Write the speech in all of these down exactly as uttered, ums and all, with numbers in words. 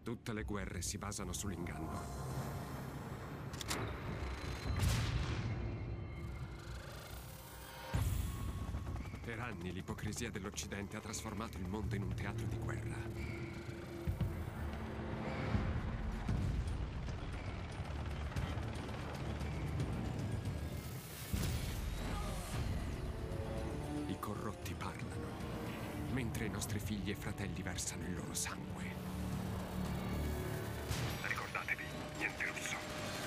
Tutte le guerre si basano sull'inganno. Per anni l'ipocrisia dell'Occidente ha trasformato il mondo in un teatro di guerra. I corrotti parlano, mentre i nostri figli e fratelli versano il loro sangue. Ricordatevi, niente russo.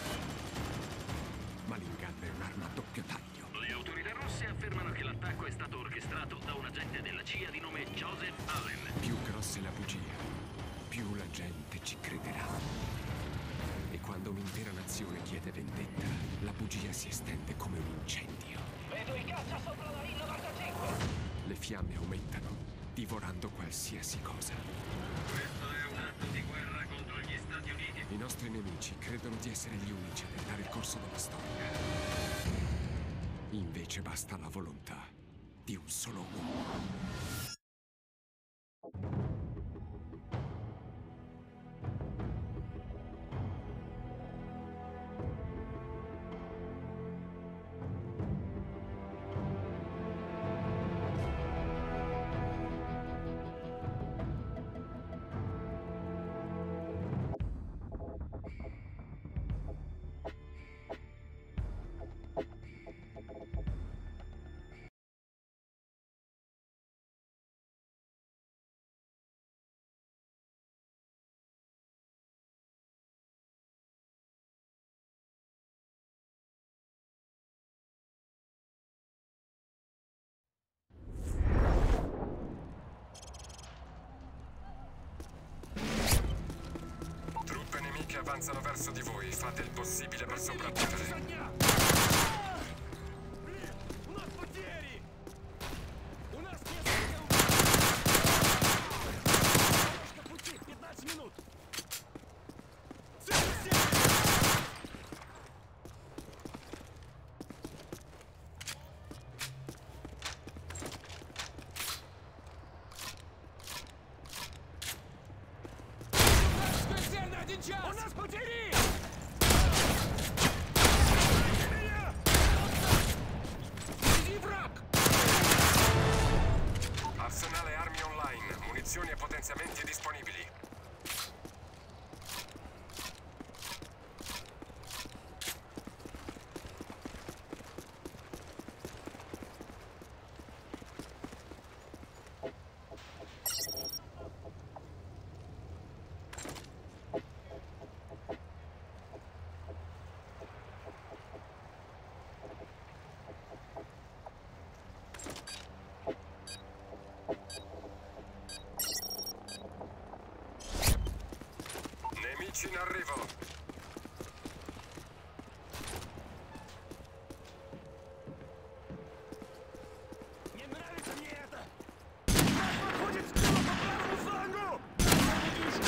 Ma l'inganno è un'arma a doppio taglio. Le autorità russe affermano che l'attacco è stato orchestrato da un agente della C I A di nome Joseph Allen. Più grossa è la bugia, più la gente ci crederà. E quando un'intera nazione chiede vendetta, la bugia si estende come un incendio. Vedo i caccia sopra la I novantacinque! Le fiamme aumentano, divorando qualsiasi cosa. Questo è un atto di guerra contro gli Stati Uniti. I nostri nemici credono di essere gli unici a dettare il corso della storia. Invece basta la volontà di un solo uomo. Che avanzano verso di voi, fate il possibile per sopravvivere. У нас потери! Впереди враг! Arsenale armi online, munizioni e potenziamenti disponibili. Nemici in arrivo. Не нравится мне это! Нас подходит стрела по правому флангу! Не вижу!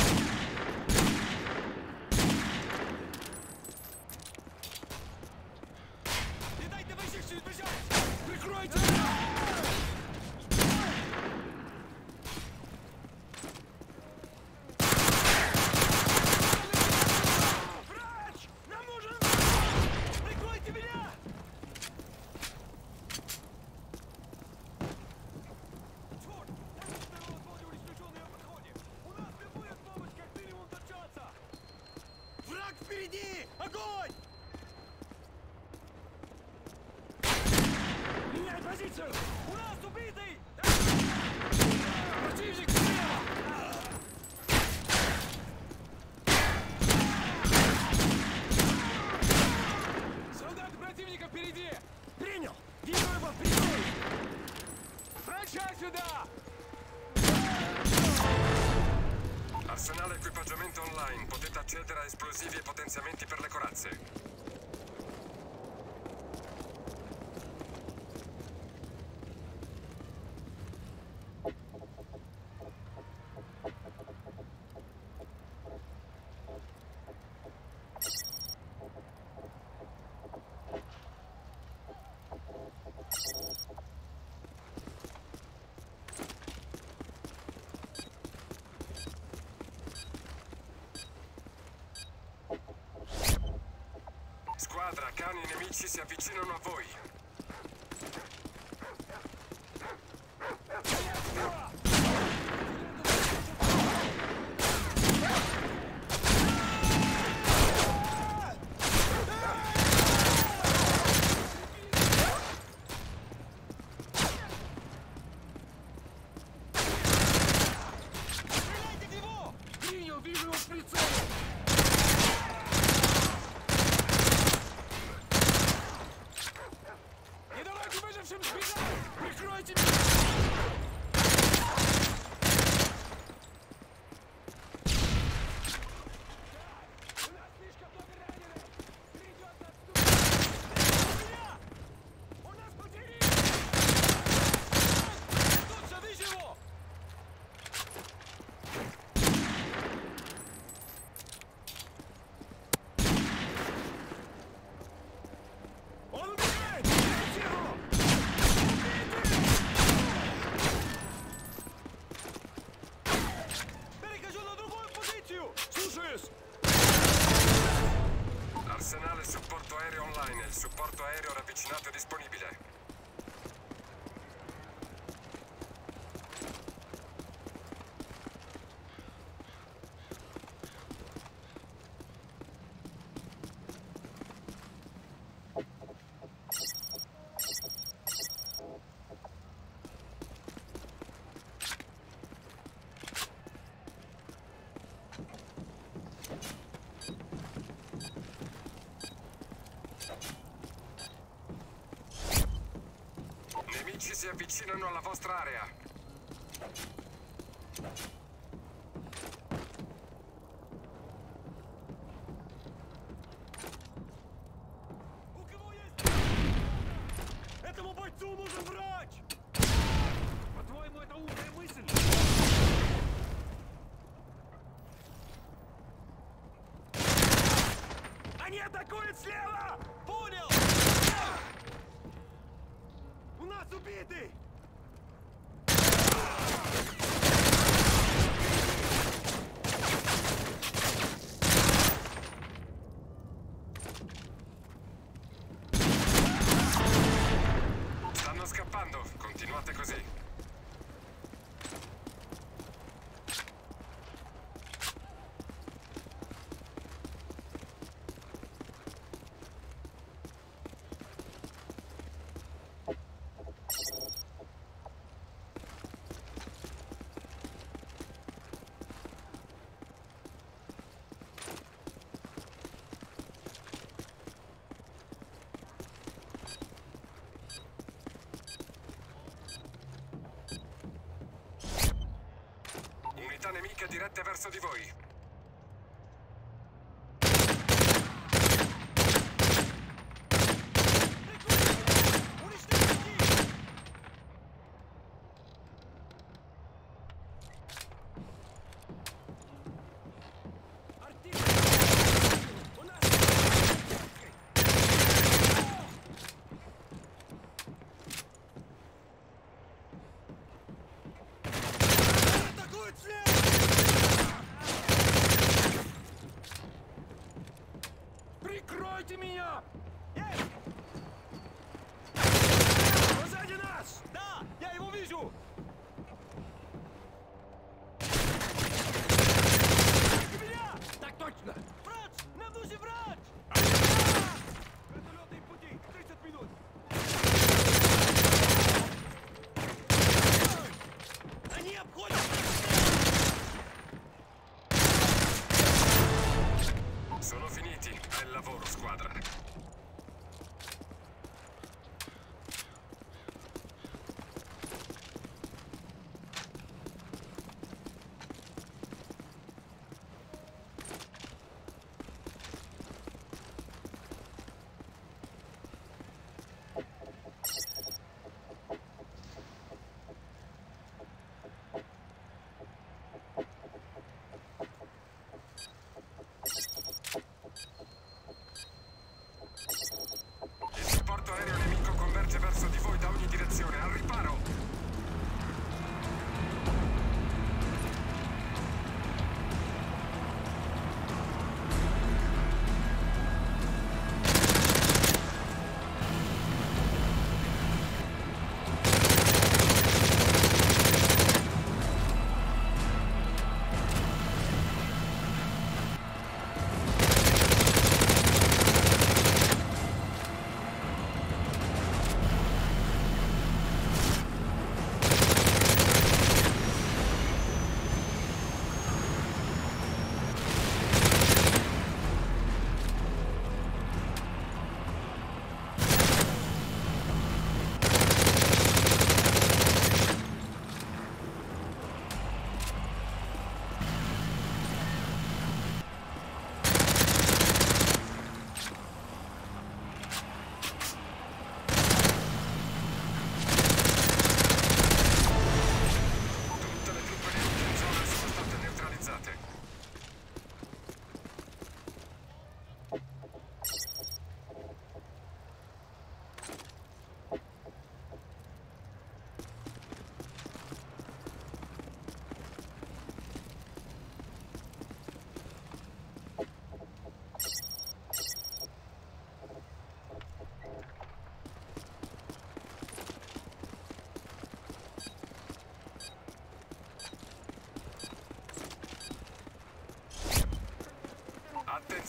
Не дайте высечься и бежать! Прикройте! Врач! Нам нужен! Прикройте меня! Черт! Второго взвода уничтоженные в подходе! У нас требует помощь как минимум до часа! Враг впереди! Огонь! Меняй позицию! У нас убитый! Противник слева! Солдаты противника впереди! Принял! Вижу его впереди! Врача сюда! Arsenale equipaggiamento online, potete accedere a esplosivi e potenziamenti per le corazze. Cani nemici si avvicinano a voi. Arsenale supporto aereo online. Il supporto aereo ravvicinato è disponibile. Nemici si avvicinano alla vostra area. У кого есть? Этому бойцу нужен врач! По-твоему, это умная мысль? Они атакуют слева! Понял! У нас убитый! Stanno scappando. Continuate così. Unità nemiche dirette verso di voi. Прикройте меня! Есть! Позади нас! Да, я его вижу! Меня! Так точно! Врач! Нам нужен врач! Вертолетные пути! тридцать минут! Они обходят! Sono finiti. Bel lavoro, squadra.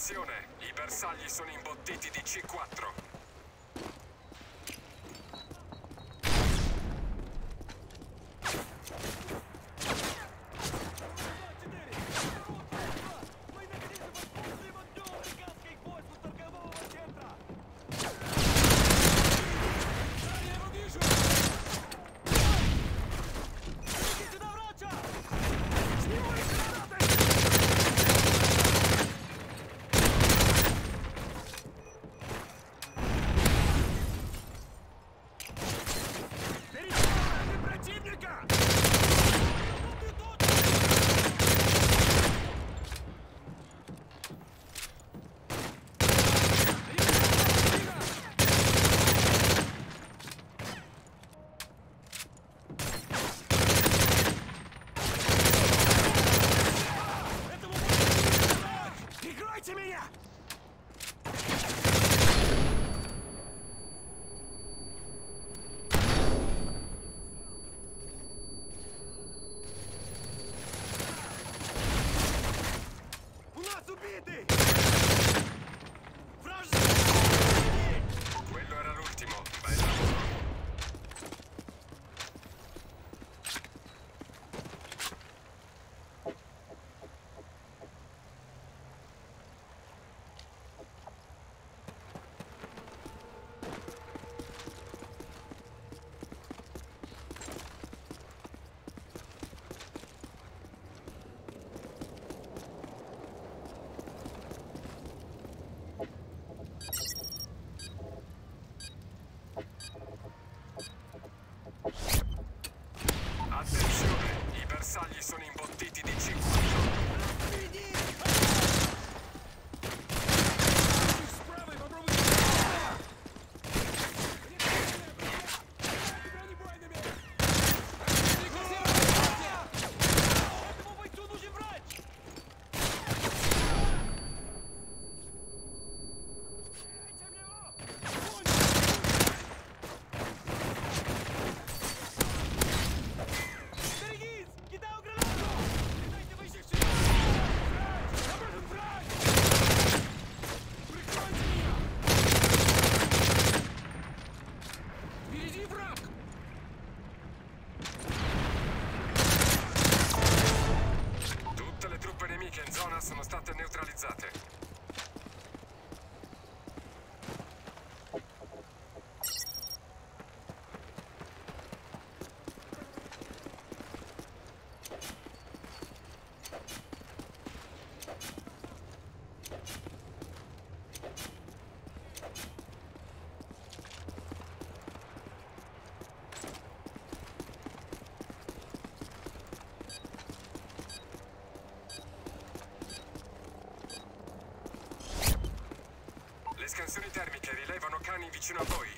Attenzione, i bersagli sono imbottiti di C quattro. Quello era l'ultimo. Bel lavoro. Attenzione, i bersagli sono imbottiti di C quattro. Tutte le truppe nemiche in zona sono state neutralizzate. Le scansioni termiche rilevano cani vicino a voi.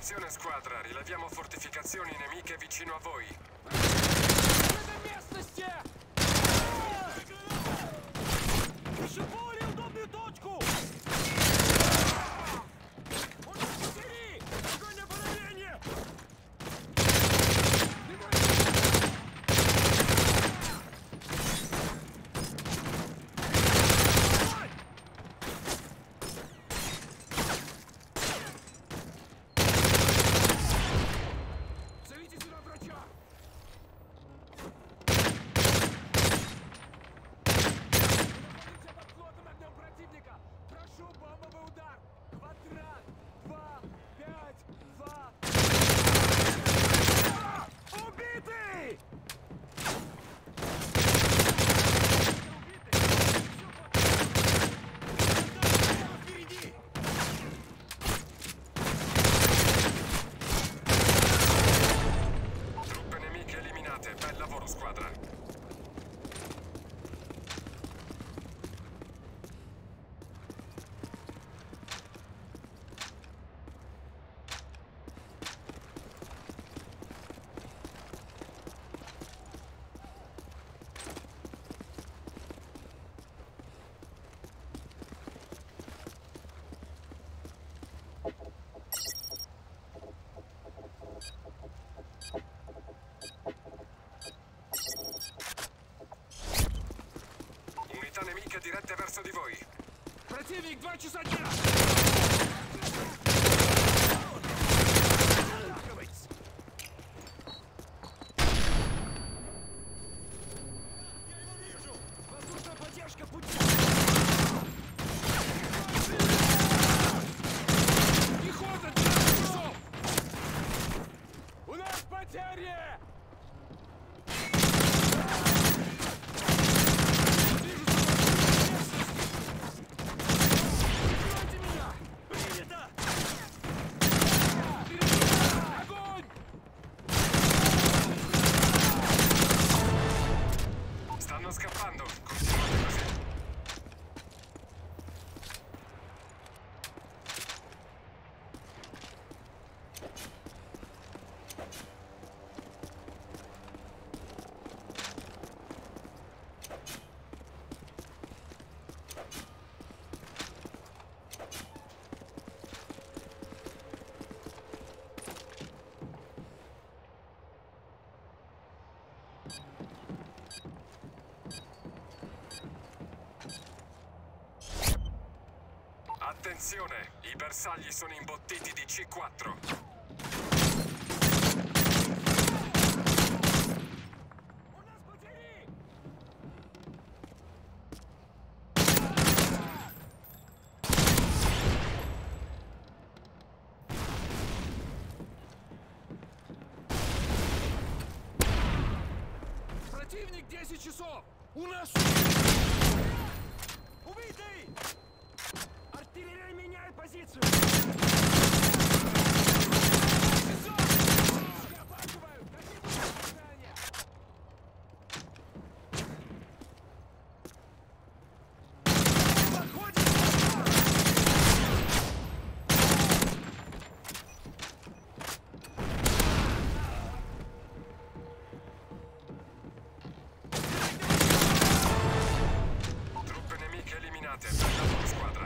Attenzione squadra, rileviamo fortificazioni nemiche vicino a voi. Пришибали удобную точку! Он на батареи! Огонь на подавление! Зовите сюда врача! Под плотным огнем противника! Прошу, бомбовый удар! Квадрат! Два! Пять! Два! Убитый! Впереди! Truppe nemiche eliminate, bel lavoro squadra. Unità nemiche dirette verso di voi. Противник, два часа дня! Я его вижу! Воздушная поддержка пути! Пехота, двенадцать часов! У нас потери! Прикройте меня! Принято! Огонь! Stanno scappando, continuate così. Attenzione, i bersagli sono imbottiti di C quattro. У нас потери! Противник десять часов! У нас... Убитый! Артиллерия меняет позицию! Обматываю! Какие задания? Подходим! Truppe nemiche eliminate, bel lavoro squadra.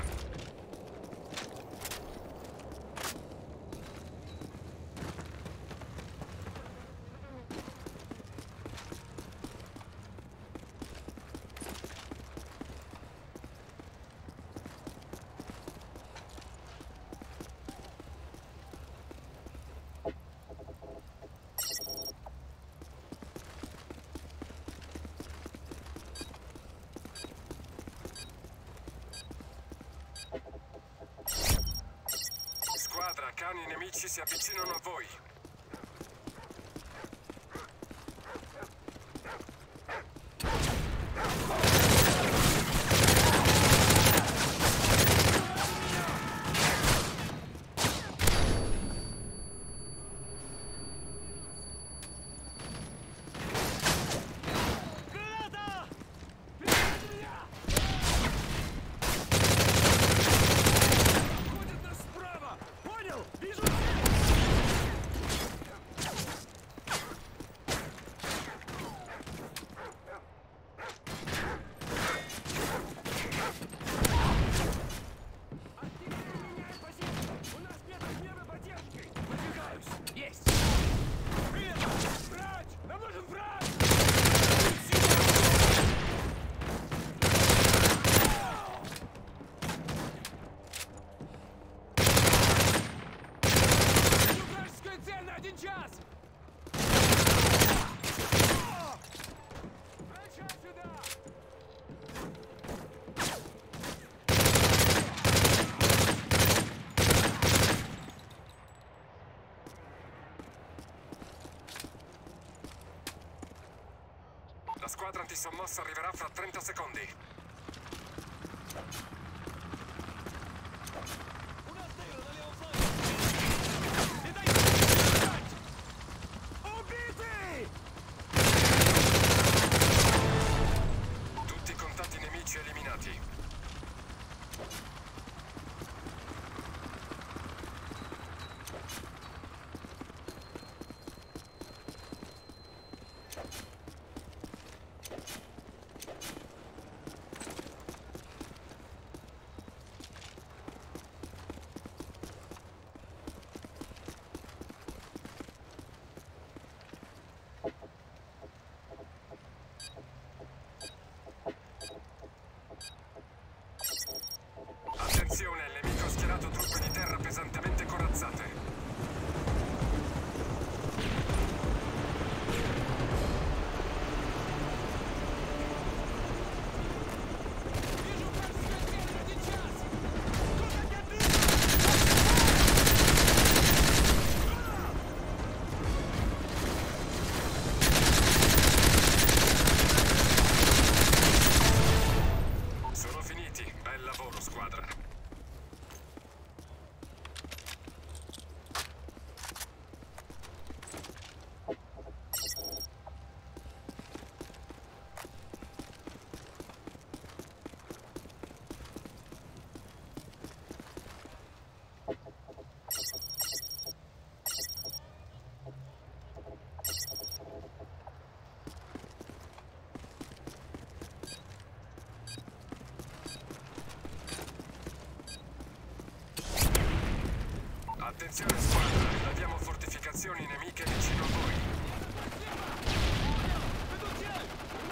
Squadra, cani nemici si avvicinano a voi. Граната! Прикройте меня! Обходят нас справа! Понял? Вижу цель! La squadra antisommossa arriverà fra trenta secondi. Una stella da leva flanco! E dai, sbiracci! Ubiti! Tutti i contatti nemici eliminati. Attenzione, il nemico ha schierato truppe di terra pesantemente corazzate. Вижу вражеское тело, один час! Куда годится? Sono finiti. Bel lavoro, squadra. Attenzione, squadra. Abbiamo fortificazioni nemiche vicino a voi. Ведут цель!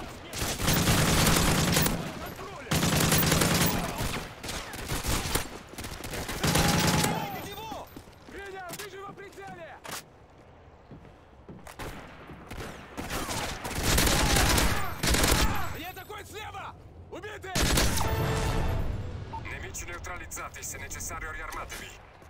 Контроль! Стреляйте его! Принял! Вижу его в прицеле! Я такой слева! Убитый! Nemici neutralizzati, se necessario riarmatevi.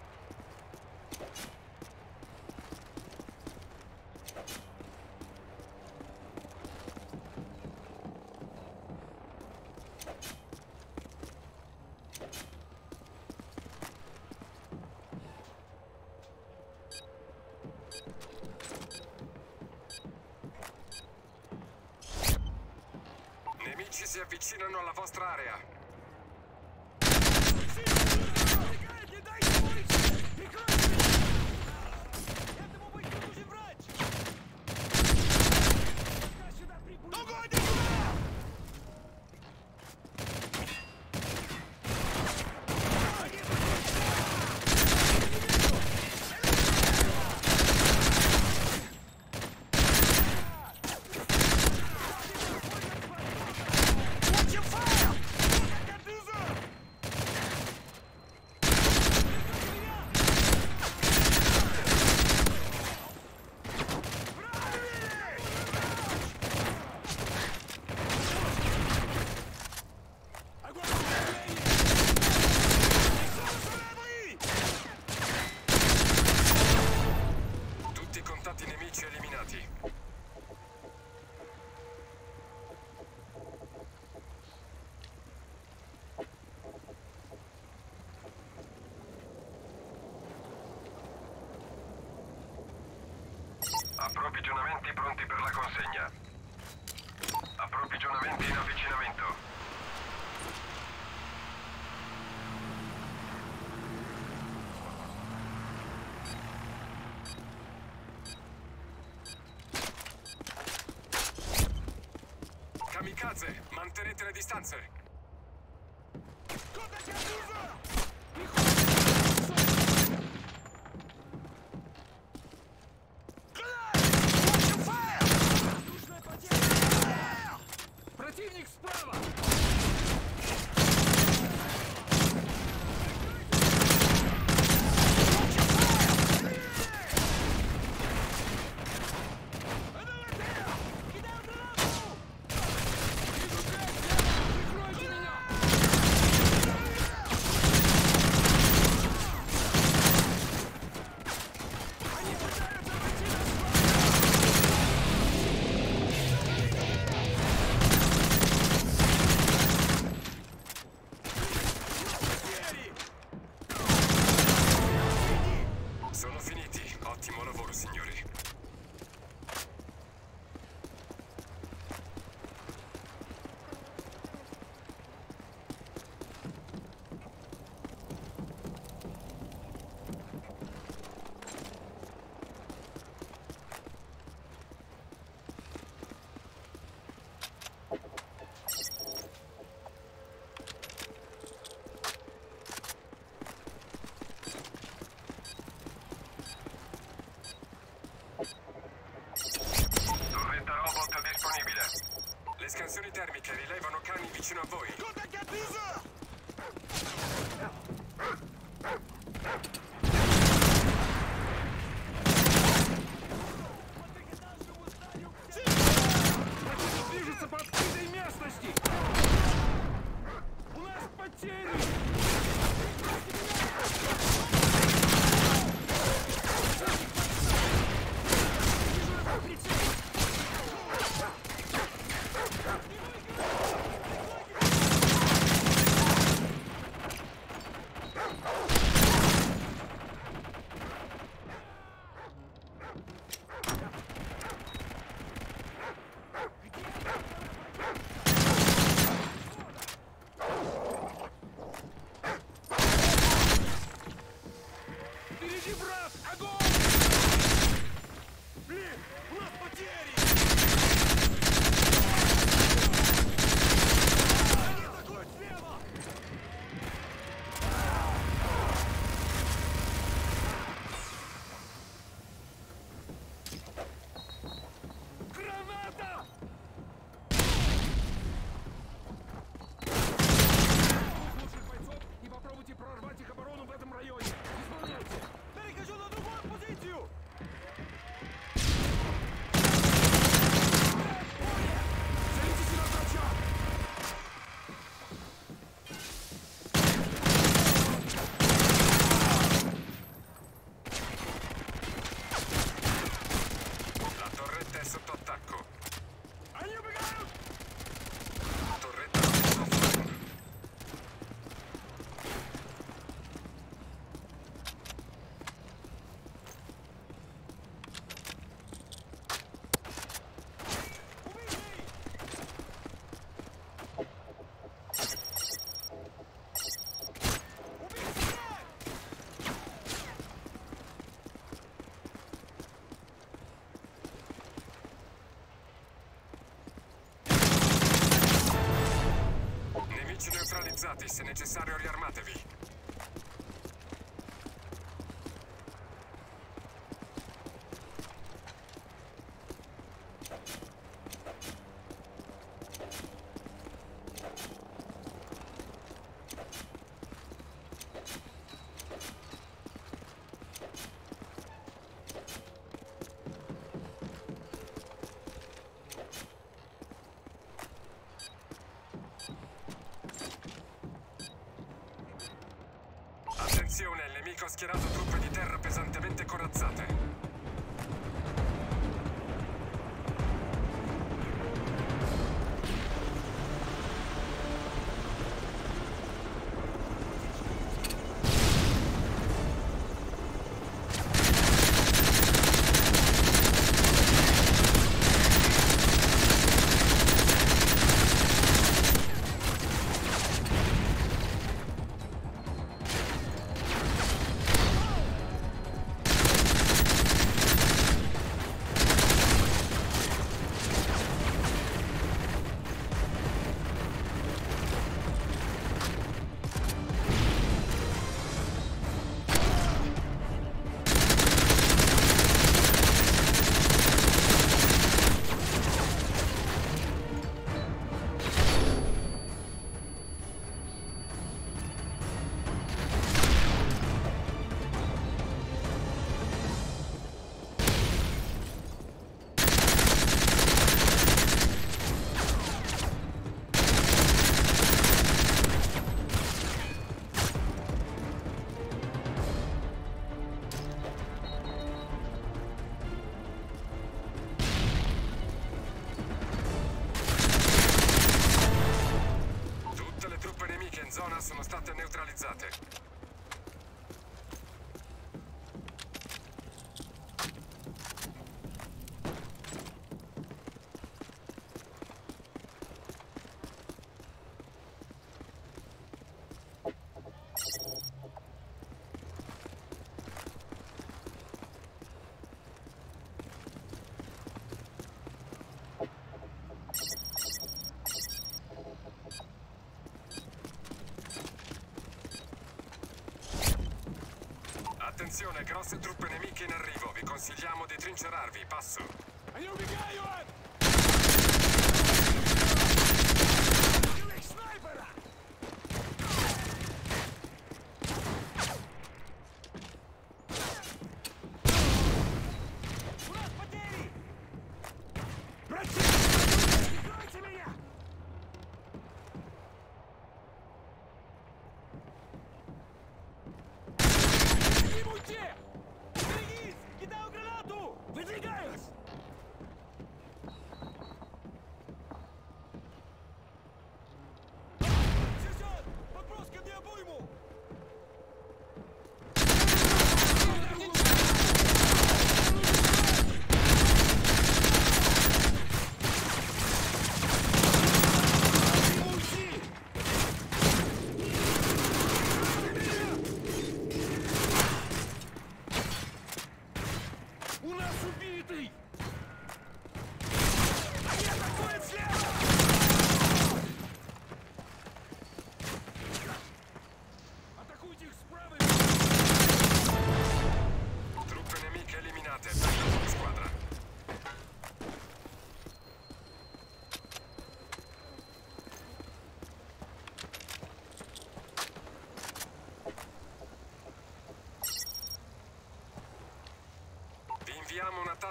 Nemici si avvicinano alla vostra area. Убегает, не дайте вылечить! Прикройте меня! Этому быть не нужен врач! Пока сюда прибудет! Догоните сюда! Watch your fire! Tutti i contatti nemici eliminati. Approvvigionamenti pronti per la consegna. Approvvigionamenti in avvicinamento. Kamikaze, mantenete le distanze. Противник справа! Прикройте меня! scansioni termiche rilevano cani vicino a voi. Противник движется по открытой местности! У нас потери! Впереди враг! Огонь! Блин, у нас потери! Они атакуют слева! Граната! Лучших бойцов и попробуйте прорвать их оборону в этом районе. Исполняйте! Перехожу на другую позицию! Целитесь на врача! La torretta è sotto attacco. Они убегают! Torretta sotto fuoco. Nemici neutralizzati, se necessario riarmatevi. Attenzione, il nemico ha schierato truppe di terra pesantemente corazzate. Zona sono state neutralizzate. Attenzione, grosse truppe nemiche in arrivo. Vi consigliamo di trincerarvi. Passo. Они убегают!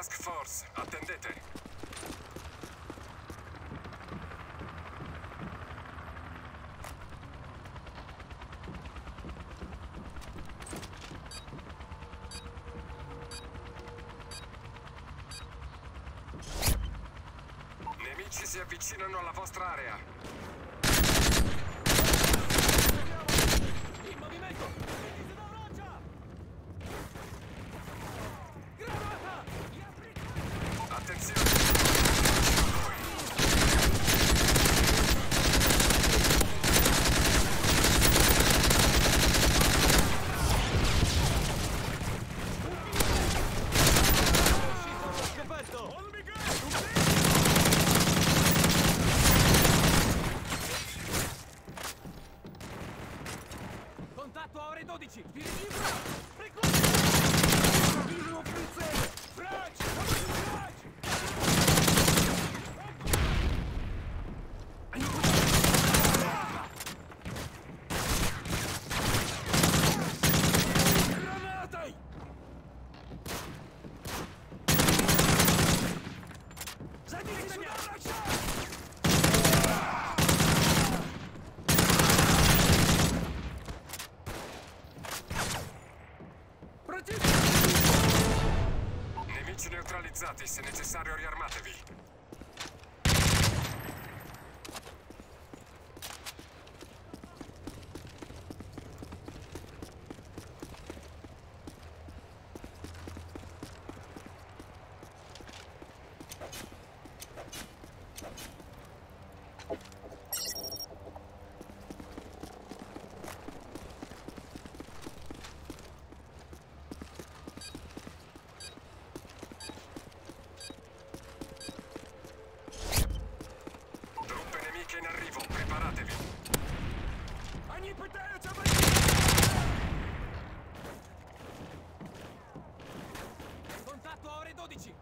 Task Force, attendete. Nemici si avvicinano alla vostra area. In movimento! Vedi da roccia! Granata! Gli apri- Attenzione! Scoperto! Contatto a ore dodici! Spiriti Vivo frizzere! Frag! Frag! Granate! Zajmijcie się! Nemici neutralizzati, se necessario riarmatevi. Truppe nemiche in arrivo, preparatevi. Они пытаются Contatto a ore dodici!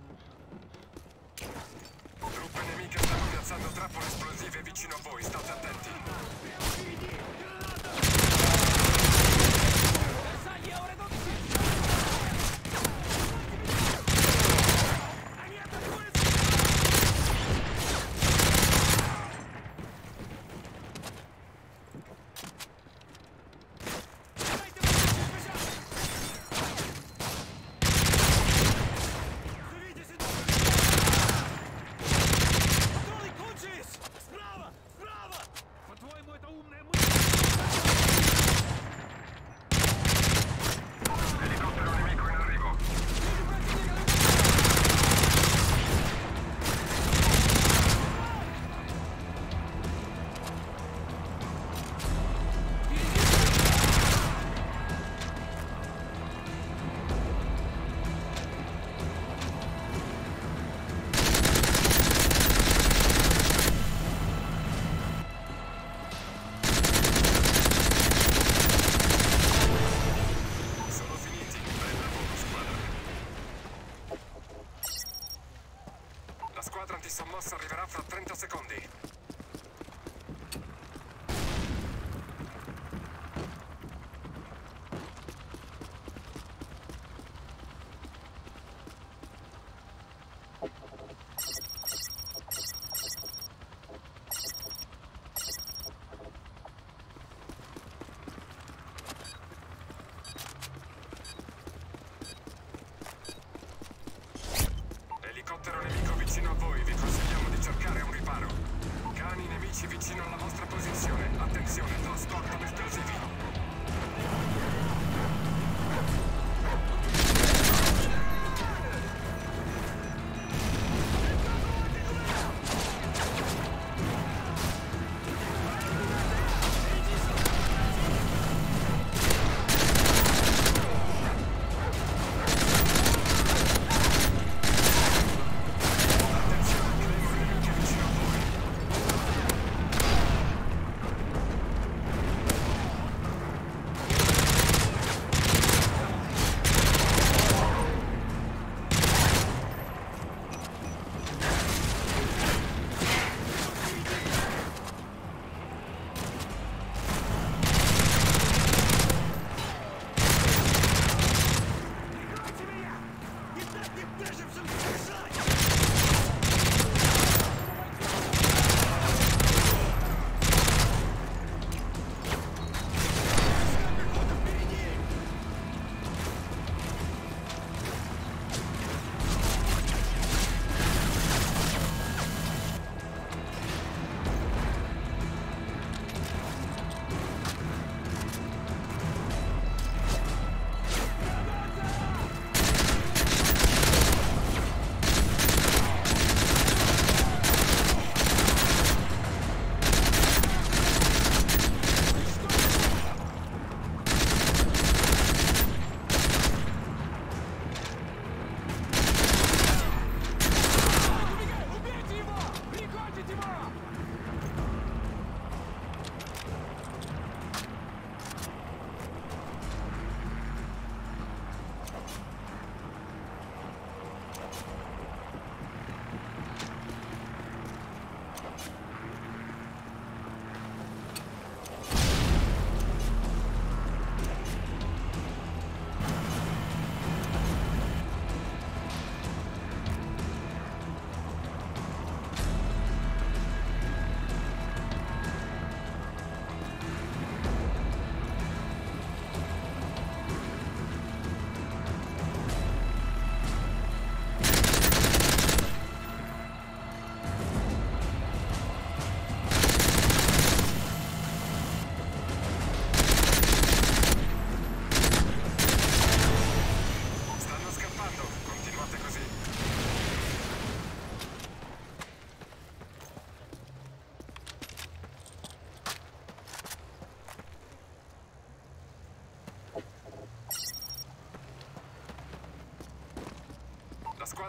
Truppe nemiche stanno piazzando trappole esplosive vicino a voi, state attenti. Bersagli a ore dodici! Они атакуют! Дайте мне бежать! Живите сюда! Патроны кончились! Справа! Справа! По-твоему, это умная мысль? Elicottero nemico in arrivo. Sono finiti, bel lavoro squadra. La squadra antisommossa arriverà fra trenta secondi. Elicottero nemico vicino a voi, vi consigliamo di cercare un riparo. Cani nemici vicino alla vostra posizione. Attenzione, trasportano esplosivi.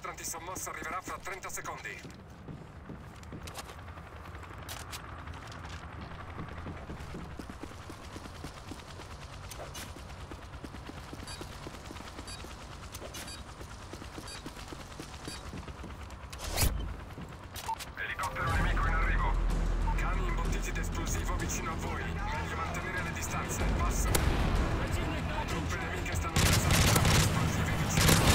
L'elicottero antisommossa arriverà fra trenta secondi. Elicottero nemico in arrivo. Cani imbottiti d'esplosivo vicino a voi. Meglio mantenere le distanze. Passo. Truppe nemiche stanno piazzando trappole esplosive vicino a voi.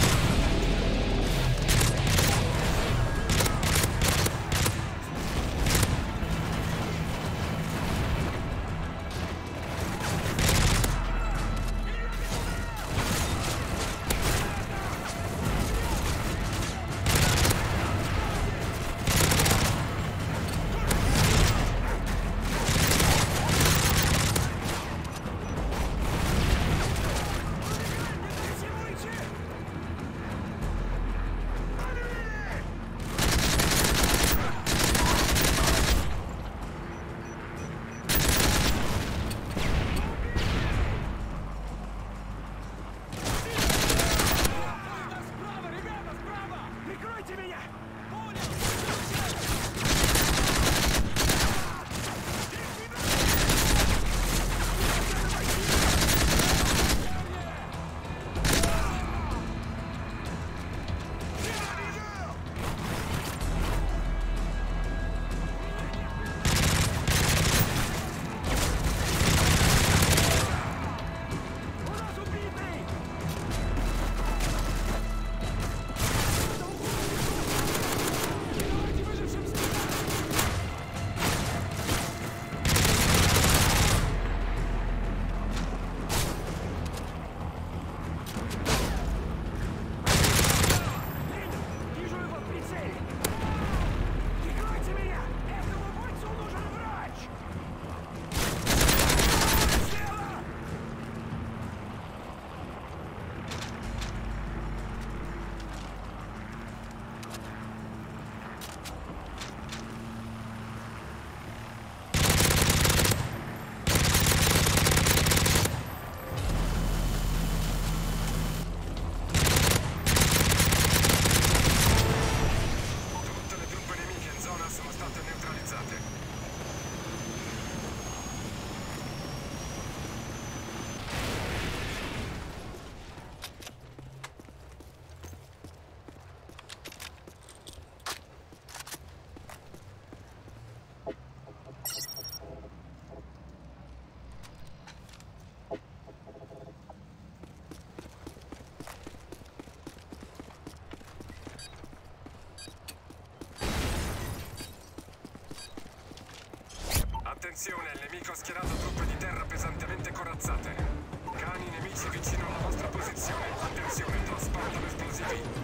Attenzione, il nemico ha schierato truppe di terra pesantemente corazzate. Cani nemici vicino alla vostra posizione. Attenzione, trasportano esplosivi.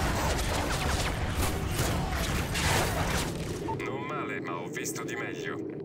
Ma ho visto di meglio.